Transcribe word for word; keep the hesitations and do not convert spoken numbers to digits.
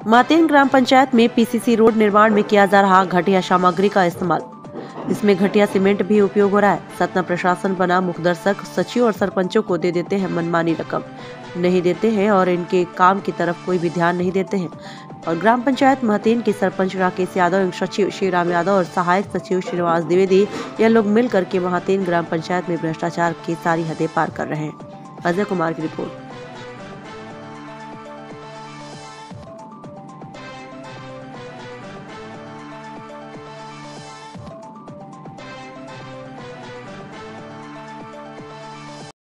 महातेन ग्राम पंचायत में PCC road निर्माण में किया जा रहा घटिया सामग्री का इस्तेमाल। इसमें घटिया सीमेंट भी उपयोग हो रहा है। सतना प्रशासन बना मुखदर्शक सचिव और सरपंचों को दे देते हैं मनमानी रकम, नहीं देते हैं और इनके काम की तरफ कोई भी ध्यान नहीं देते हैं। और ग्राम पंचायत महातेन के सरपंच राकेश यादव एवं सचिव श्रीराम यादव और सहायक सचिव श्रीनिवास द्विवेदी यह लोग मिलकर के महातेन ग्राम पंचायत में भ्रष्टाचार की सारी हदें पार कर रहे हैं। अजय कुमार की रिपोर्ट।